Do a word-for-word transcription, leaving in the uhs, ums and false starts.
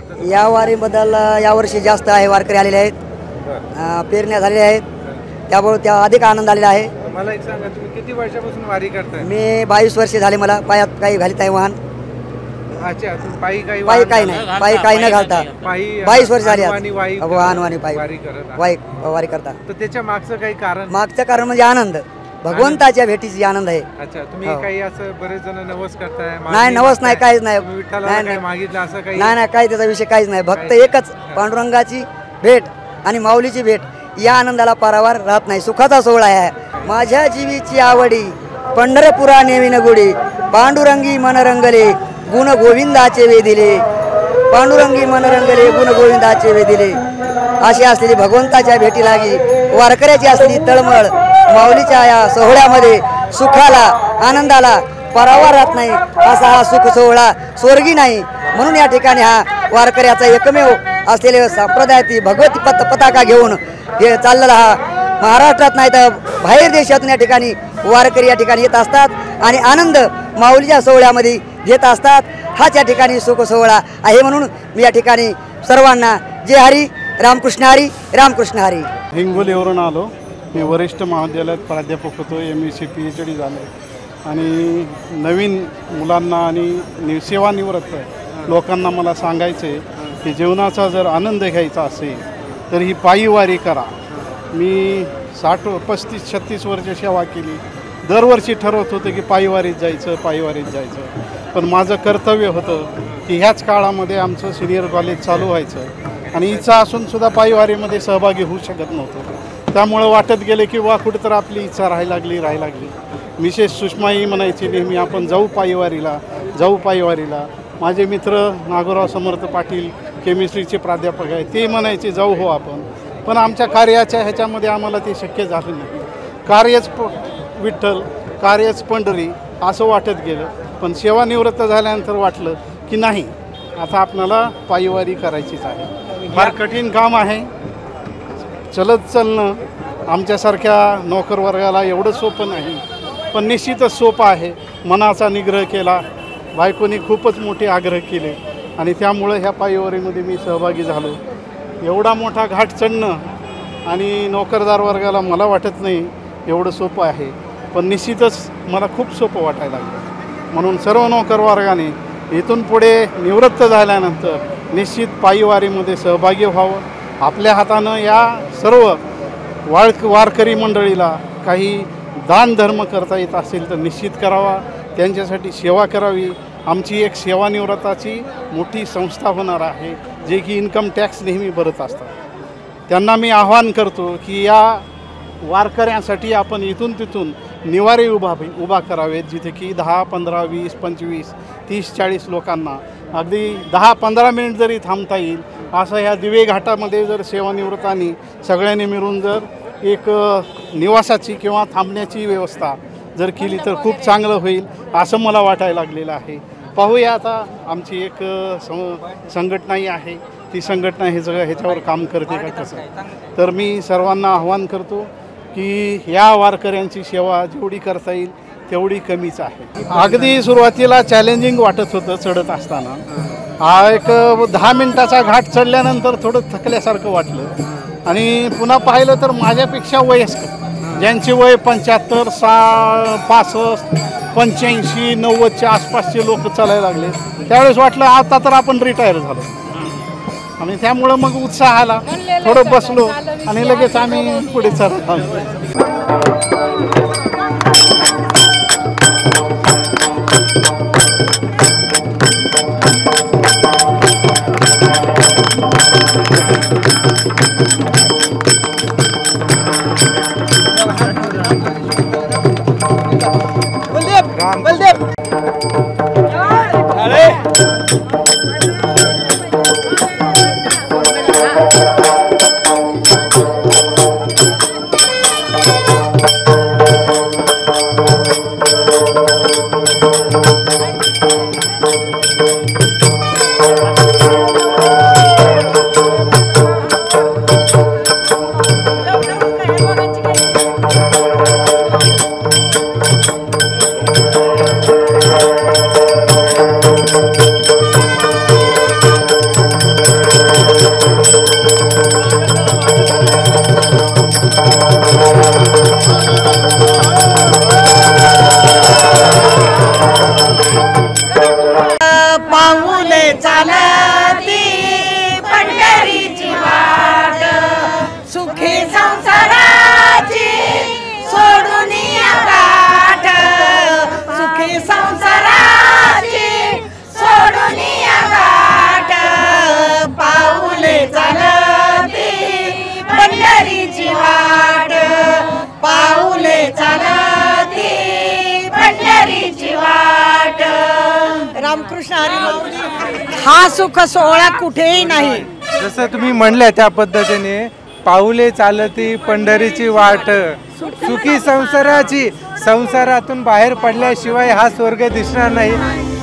वाटतं? या वारीबद्दल यावर्षी जास्त आहे, वारकरी आलेले आहेत, पेरण्या झालेल्या आहेत, त्यामुळे त्या अधिक आनंद आलेला आहे. मला एक सांगा, तुम्ही किती वर्षापासून वारी करताय? मी बावीस वर्षे झाले, मला पायात काही घालीत आहे वाहन. अच्छा, तुम्ही पायी काही पायी काही नाही, पायी काही न घालता पायी बावीस वर्ष झाली वाहनवाणी वाई वाहनवाणी पायी वारी करत आहात. वाई वारी करता. तर त्याच्या मागचं काही कारण? मागचं कारण म्हणजे आनंद, भगवंताच्या भेटीची आनंद आहे. अच्छा, तुम्ही हो. काही असं बरेच जण नवस करताय? नाही, मागणी नवस नाही, मागताय? काहीच नाही. तुम्ही विठ्ठलाला नाही, काही नाही. मागितलं असं काही? नाही नाही, काही त्याचा विषय काहीच नाही. भक्त काही- एकच, पांडुरंगाची भेट आणि माऊलीची भेट, या आनंदाला पारावार राहत नाही. सुखाचा सोहळा आहे. माझ्या जीवीची आवडी पंढरपुरा नेविन गुडी, पांडुरंगी मनरंगले गुण गोविंदाचे वेदिले, पांडुरंगी मनरंगले गुण गोविंदाचे वेदिले. अशी असलेली भगवंताच्या भेटी लागी वारकऱ्याची असलेली तळमळ, माऊलीच्या या सोहळ्यामध्ये सुखाला आनंदाला परावार राहत नाही. असा हा सुख सोहळा स्वर्गी नाही. म्हणून या ठिकाणी हा वारकऱ्याचा एकमेव असलेले संप्रदायाची भगवती पत पताका घेऊन हे चाललेला हा महाराष्ट्रात नाही तर बाहेर देशातून या ठिकाणी वारकरी या ठिकाणी येत असतात आणि आनंद माऊलीच्या सोहळ्यामध्ये घेत असतात. हाच या ठिकाणी सुख सोहळा आहे. म्हणून मी या ठिकाणी सर्वांना जय हरी, रामकृष्ण हरी, रामकृष्ण हरी. हिंगोलीवरून आलो. मी वरिष्ठ महाविद्यालयात प्राध्यापक होतो. M S C P H D झाले आणि नवीन मुलांना आणि नि सेवानिवृत्त लोकांना मला सांगायचं आहे की जीवनाचा जर आनंद घ्यायचा असेल तर ही पायी वारी करा. मी साठ पस्तीस छत्तीस वर्ष सेवा केली. दरवर्षी ठरवत होतं की पायीवारीत जायचं पायीवारीत जायचं, पण माझं कर्तव्य होतं की ह्याच काळामध्ये आमचं सिनियर कॉलेज चालू व्हायचं आणि इच्छा असूनसुद्धा पायीवारीमध्ये सहभागी होऊ शकत नव्हतं. त्यामुळं वाटत गेले की वा कुठं तर आपली इच्छा राहायला लागली राहायला लागली मिसेस सुषमाही म्हणायची नेहमी, आपण जाऊ पायीवारीला जाऊ पायीवारीला. माझे मित्र नागोराव समर्थ पाटील केमिस्ट्रीचे प्राध्यापक आहे, ते म्हणायचे जाऊ हो आपण. पण आमच्या कार्याच्या ह्याच्यामध्ये आम्हाला ते शक्य झालं नाही. कार्यच प विठ्ठल, कार्यच पंढरी असं वाटत गेलं. पण सेवानिवृत्त झाल्यानंतर वाटलं की नाही, आता आपल्याला पायीवारी करायचीच आहे. फार कठीण काम आहे. चलत चालणं आमच्यासारख्या नोकर वर्गाला एवढं सोपं नाही, पण निश्चितच सोपं आहे. मनाचा निग्रह केला, बायकोनी खूपच मोठे आग्रह केले आणि त्यामुळं ह्या पायीवारीमध्ये मी सहभागी झालो. एवढा मोठा घाट चढणं आणि नोकरदार वर्गाला मला वाटत नाही एवढं सोपं आहे, पण निश्चितच मला खूप सोपं वाटायला लागलं. म्हणून सर्व नोकर वर्गाने इथून पुढे निवृत्त झाल्यानंतर निश्चित पायीवारीमध्ये सहभागी व्हावं. आपल्या हातानं या सर्व वाळ वारकरी मंडळीला काही दान धर्म करता येत असेल तर निश्चित करावा. त्यांच्यासाठी सेवा करावी. आमची एक सेवानिवृत्ताची मोठी संस्था होणार आहे, जे की इन्कम टॅक्स नेहमी भरत असतात. त्यांना मी आवाहन करतो की या वारकऱ्यांसाठी आपण इथून तिथून निवारे उभा उभा करावेत, जिथे की दहा पंधरा वीस पंचवीस तीस चाळीस लोकांना अगदी दहा पंधरा मिनिट जरी थांबता येईल असं ह्या दिवे घाटामध्ये जर सेवानिवृत्तांनी सगळ्यांनी मिळून जर एक निवासाची किंवा थांबण्याची व्यवस्था जर केली तर खूप चांगलं होईल असं मला वाटायला लागलेलं आहे. पाहूया आता आमची एक सं संघटनाही आहे, ती संघटना हे सगळं ह्याच्यावर काम करते का कसं. तर मी सर्वांना आवाहन करतो की या वारकऱ्यांची सेवा जेवढी करता येईल तेवढी कमीच आहे. अगदी सुरुवातीला चॅलेंजिंग वाटत होतं चढत असताना. हा एक दहा मिनटाचा घाट चढल्यानंतर थोडं थकल्यासारखं वाटलं आणि पुन्हा पाहिलं तर माझ्यापेक्षा वयस्कर ज्यांचे वय पंच्याहत्तर सा पासष्ट पंच्याऐंशी नव्वदच्या आसपासचे लोक चालायला लागले. त्यावेळेस वाटलं आता तर आपण रिटायर झालो आणि त्यामुळं मग उत्साह आला. थोडं बसलो आणि लगेच आम्ही पुढे चालत आलो. रामकृष्ण हरी माऊली हा सुख सोहळा कुठेही नाही. जसं तुम्ही म्हणल्या त्या पद्धतीने पाऊले चालती पंढरीची वाट, सुखी संसाराची, संसारातून बाहेर पडल्याशिवाय हा स्वर्ग दिसणार नाही.